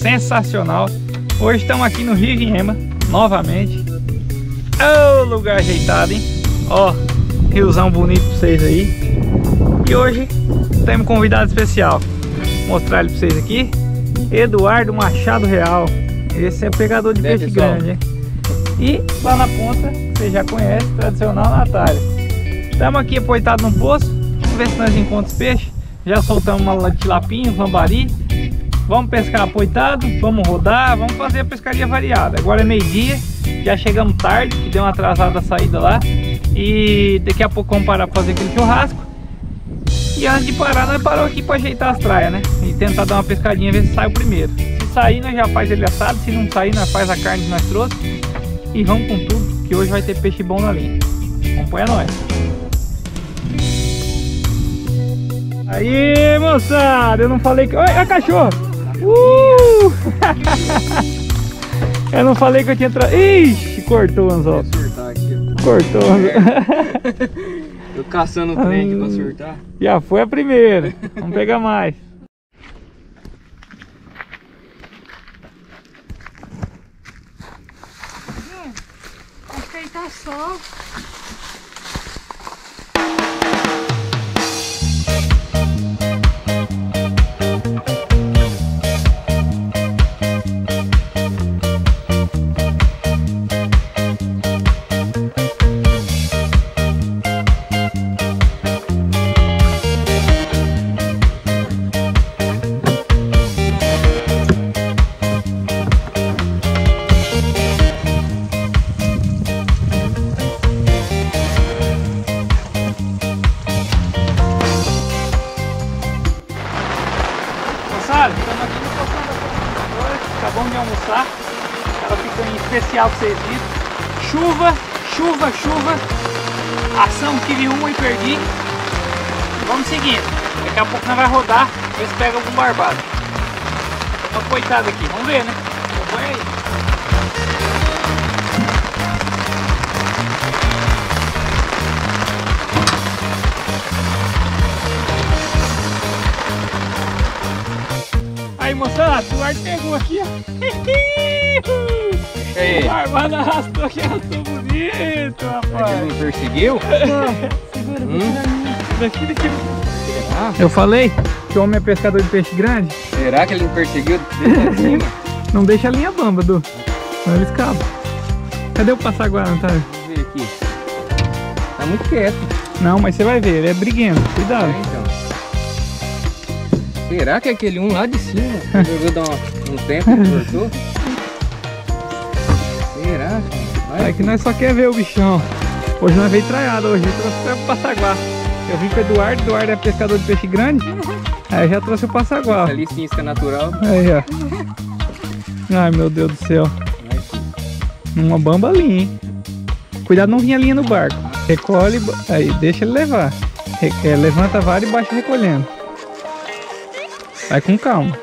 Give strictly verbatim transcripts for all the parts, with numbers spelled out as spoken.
sensacional. Hoje estamos aqui no Rio Guiema, novamente. Ô, lugar ajeitado, hein? Ó, riozão bonito pra vocês aí. E hoje temos um convidado especial. Vou mostrar ele pra vocês aqui. Eduardo Machado Real. Esse é pegador de Bem, peixe pessoal. grande, hein? E lá na ponta, você já conhece, tradicional Natália. Estamos aqui apoiados no poço. Vamos ver se nós encontramos peixe. Já soltamos uma tilapinha, um lambari. Vamos pescar apoitado, vamos rodar, vamos fazer a pescaria variada. Agora é meio-dia, já chegamos tarde, que deu uma atrasada a saída lá. E daqui a pouco vamos parar para fazer aquele churrasco. E antes de parar, nós paramos aqui para ajeitar as traias, né? E tentar dar uma pescadinha, ver se sai o primeiro. Se sair, nós já faz ele assado. Se não sair, nós faz a carne que nós trouxe. E vamos com tudo, que hoje vai ter peixe bom na linha. Acompanha nós. Aí, moçada, eu não falei que... Olha a cachorro! Uh! Eu não falei que eu tinha... Tra... Ixi, cortou o anzol. Vou surtar aqui. Cortou o anzol. Tô caçando o trem aqui pra surtar. Já foi a primeira. Vamos pegar mais. Aceitar só. Estamos aqui no Poção da Comunicação, acabamos de almoçar. Ela ficou em especial para vocês verem. Chuva, chuva, chuva. Ação tive uma e perdi. Vamos seguindo. Daqui a pouco nós vamos rodar, ver se pega algum barbado. Uma coitada aqui, vamos ver, né? Acompanha aí. Aí, moçada, o ar pegou aqui, ó. Aí. O barbado arrastou aqui, arrastou bonito, rapaz. Ele me perseguiu? Segura, Hum? Daqui, daqui. Ah, Eu falei que o homem é pescador de peixe grande. será que ele me perseguiu desde lá de cima? Não deixa a linha bamba, Du. Senão ele escapa. Cadê o passaguá, Natália? Vamos ver aqui. Tá muito quieto. Não, mas você vai ver, ele é briguento. Cuidado. É, então. Será que é aquele um lá de cima resolveu dar uma- um tempo e cortou? Será? Vai. É que nós só quer ver o bichão. Hoje nós veio traiado, hoje eu trouxe o passaguá. Eu vim com o Eduardo, Eduardo é pescador de peixe grande. Aí eu já trouxe o passaguá. Ali sim, isca natural. Aí, ó. Ai, meu Deus do céu. Vai, filho. Uma bamba ali, hein? Cuidado não vir a linha no barco. Recolhe, aí deixa ele levar. Re- é, levanta a vara e baixa recolhendo. Vai com calma.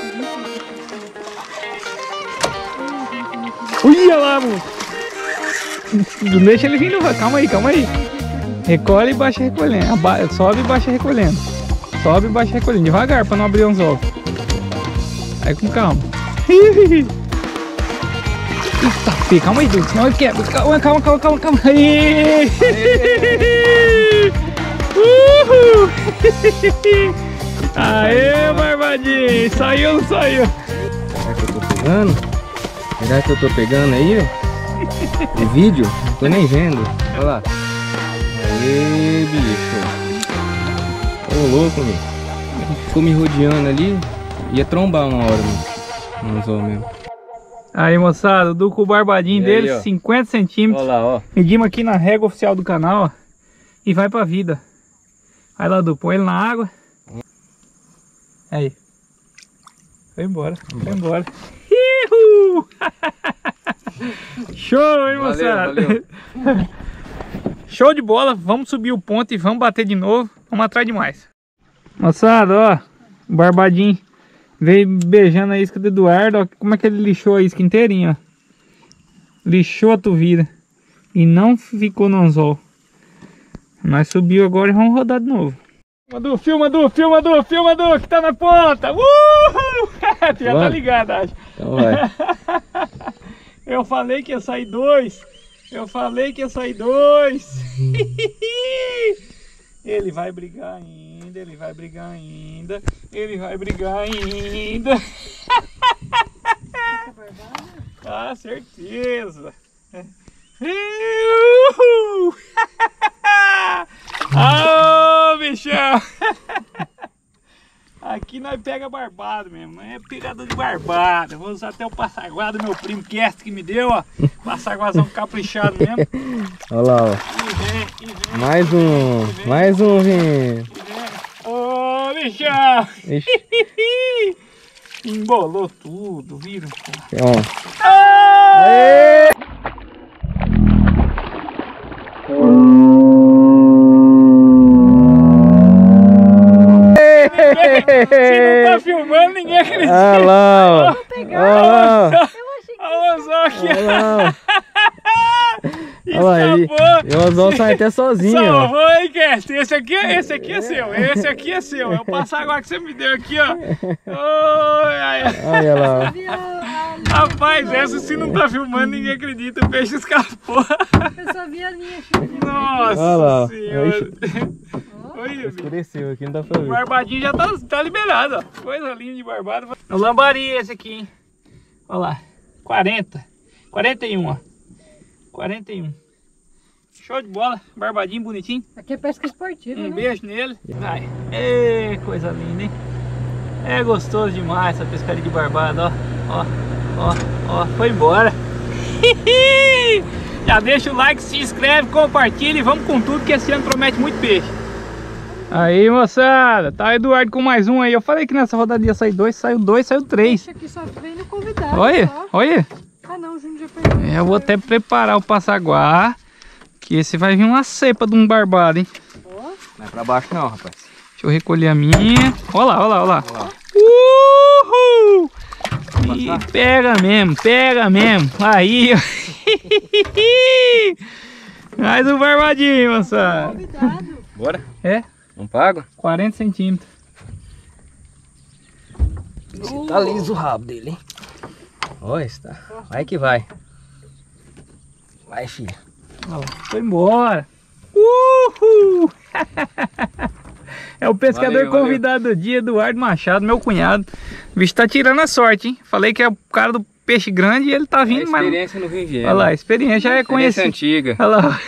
Olha lá, moço. Não deixa ele vir no barco. Calma aí, calma aí. Recolhe e baixa recolhendo. Aba- Sobe e baixa recolhendo. Sobe e baixa recolhendo. Devagar para não abrir os ovos. Aí com calma. Eita, filho, calma aí, Du, senão ele quebra. Calma, calma, calma, calma, calma. Aí. Uhul. Aê, barbadinho. Saiu ou não saiu? Será que eu tô pegando? Será que eu tô pegando aí, ó? O vídeo? Não tô nem vendo. Olha lá. Aê, bicho. Ô, louco, meu. Ele ficou me rodeando ali. Ia trombar uma hora, meu. Não usou mesmo. Aí, moçada, o Du com o barbadinho E aí, dele, ó. cinquenta centímetros. Olha lá, ó. Medimos aqui na régua oficial do canal, ó. E vai pra vida. Vai lá, Du, põe ele na água. Aí. Foi embora, foi embora. Ihu! Show, hein, Valeu, moçada? valeu. Show de bola. Vamos subir o ponto e vamos bater de novo. Vamos atrás de mais. Moçada, ó. O barbadinho veio beijando a isca do Eduardo. Ó, como é que ele lixou a isca inteirinha, ó. Lixou a tuvira. E não ficou no anzol. Nós subiu agora e vamos rodar de novo. Filma, Du, filma, Du, filma, Du, filma, Du, que tá na ponta. Uhul! Tu já tá ligado, acho. Então vai. Eu falei que ia sair dois. Eu falei que ia sair dois. Ele vai brigar ainda, ele vai brigar ainda, ele vai brigar ainda. Ah, certeza. Ah, bichão. Aqui nós pega barbado mesmo, é pegador de barbado. Vou usar até o passaguá do meu primo Cast que me deu, ó. Passaguazão caprichado mesmo. Olha lá, ó. E vem, e vem. Mais um, vem, mais um, vem. Ô, oh, bichão! Embolou tudo, viram? Ó. Aê! Se não tá filmando, ninguém acredita. Olha lá, ó. Olha lá. Olha só aqui. Olha lá. Olha lá, ele, o anzol sai até sozinho. Salvou, hein, Cast? Esse aqui, esse aqui é seu, esse aqui é seu. É o passaguá que você me deu aqui, ó. Oi, ai, ai. Olha lá. Rapaz, essa se não tá filmando, ninguém acredita. O peixe escapou. Eu só vi a linha filmando. Nossa Olha lá. senhora. Oi, Escureceu aqui, não dá pra ver. o barbadinho já tá, tá liberado, ó. Coisa linda de barbado. O lambari esse aqui, hein. Olha lá. quarenta. quarenta e um, ó. quarenta e um. Show de bola. Barbadinho, bonitinho. Aqui é pesca esportiva, Um né? beijo nele. Vai. Ê, coisa linda, hein? É gostoso demais essa pescaria de barbado, ó. Ó, ó, ó. Foi embora. Já deixa o like, se inscreve, compartilha e vamos com tudo que esse ano promete muito peixe. Aí, moçada, tá o Eduardo com mais um aí. Eu falei que nessa rodada ia sair dois, saiu dois, saiu três. Esse aqui só vem no convidado. Olha, só. olha. Ah não, o Júnior já perdeu. Eu vou até preparar o passaguá, que esse vai vir uma cepa de um barbado, hein? Ó. Não é pra baixo não, rapaz. Deixa eu recolher a minha. Olha lá, olha lá, olha lá. Olha lá. Uhul! E pega mesmo, pega mesmo. Aí, ó. Mais um barbadinho, moçada. Convidado. Bora? É, Não pago? quarenta centímetros. Tá liso o rabo dele, hein? Olha, está. Vai que vai. Vai, filha. Olha lá, foi embora. Uhul! É o pescador Valeu, convidado do dia, Eduardo Machado, meu cunhado. O bicho tá tirando a sorte, hein? Falei que é o cara do peixe grande e ele tá vindo, é mas... experiência no Rio de Janeiro. Olha lá, a experiência já é conhecida. antiga. Olha lá.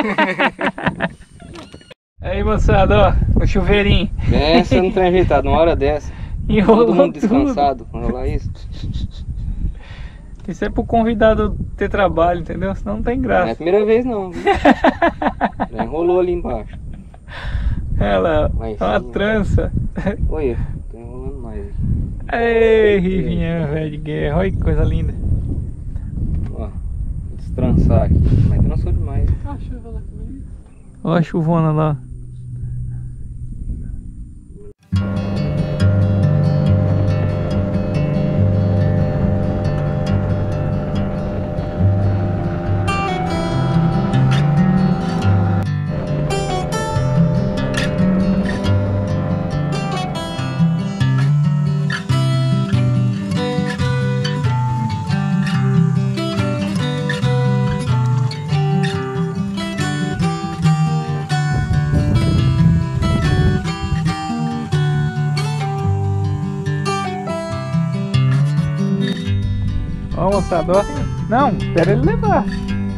Aí, moçada, ó, o chuveirinho. Essa não tem ajeitado, uma hora dessa. Enrolou Todo mundo tudo. descansado. Vamos lá isso. Isso é pro convidado ter trabalho, entendeu? Senão não tem Não é graça. a primeira vez não. Viu? Já enrolou ali embaixo. Ela, Lá em é uma cima. trança. Olha, tô enrolando mais aqui. Ei, Rivinha, velho de guerra. Olha que coisa linda. Ó, destrançar aqui. Mas trançou demais. Ah, a chuva lá comigo. Olha a chuvona lá. Ó, moçada, ó. Não, espera ele levar.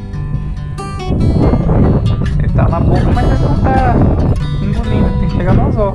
Ele tá na boca, mas ele não tá engolindo. Tem que chegar no anzol.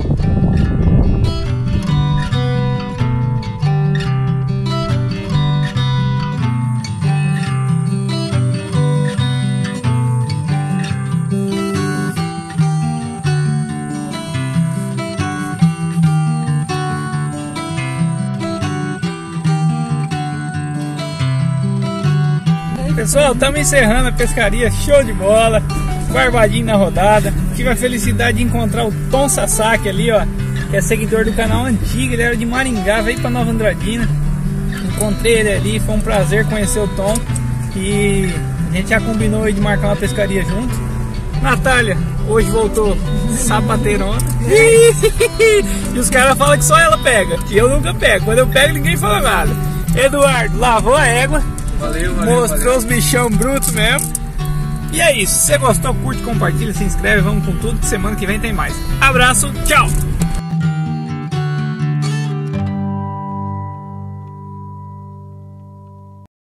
Pessoal, estamos encerrando a pescaria, show de bola, barbadinho na rodada. Tive a felicidade de encontrar o Tom Sasaki ali, ó, que é seguidor do canal antigo, ele era de Maringá, veio para Nova Andradina. Encontrei ele ali, foi um prazer conhecer o Tom e a gente já combinou aí de marcar uma pescaria junto. Natália, hoje voltou sapateirona. E os caras falam que só ela pega, que eu nunca pego. Quando eu pego, ninguém fala nada. Eduardo lavou a égua. Valeu, valeu, mostrou valeu. os bichão brutos mesmo. E é isso. Se você gostou, curte, compartilha, se inscreve. Vamos com tudo, que semana que vem tem mais. Abraço, tchau!